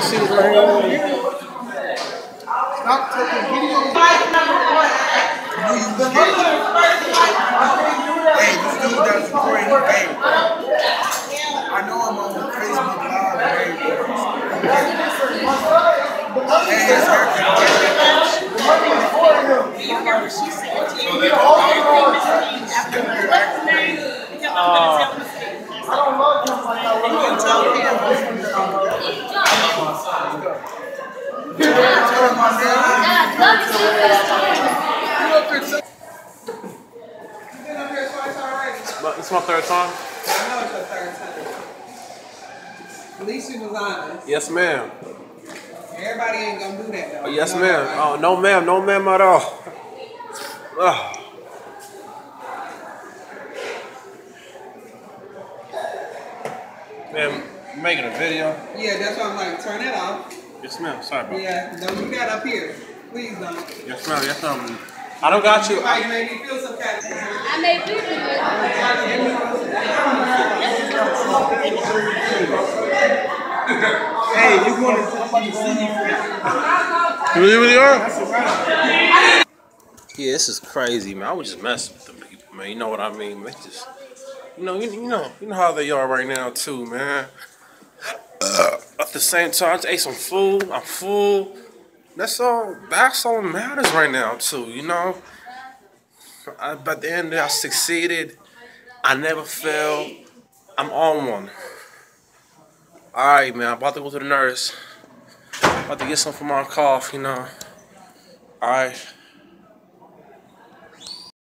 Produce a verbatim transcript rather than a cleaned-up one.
see it right here. Stop taking videos. No, you was gay. Hey, this dude that's recording, hey, I know I'm on Facebook Live and everything. Hey, his haircut. You hear what she said to you? You're all after her last name. Because I'm going to tell him. I don't love him like I love him. It's my third time. I know it's your third time. At least you was honest. Yes, ma'am. Everybody ain't gonna do that though. Yes, you know ma'am. that, right? Oh, no, ma'am. No, ma'am at all. Oh. Ma'am, you making a video? Yeah, that's why I'm like, turn it off. Yes, ma'am. Sorry about that. Yeah, don't do that up here. Please don't. Yes, ma'am. Yes, ma'am. I don't got you. You might make me feel some kind of I may be with Hey, you going to somebody see you? You really, really are? Yeah, this is crazy, man. I was just messing with them people, man. You know what I mean? They just, you know, you, you know, you know how they are right now too, man. Uh, at the same time, I just ate some food. I'm full. That's all. That's all that matters right now too. You know. I, by the end, I succeeded. I never failed. I'm on one. All right, man. I'm about to go to the nurse. About to get some for my cough. You know. All right.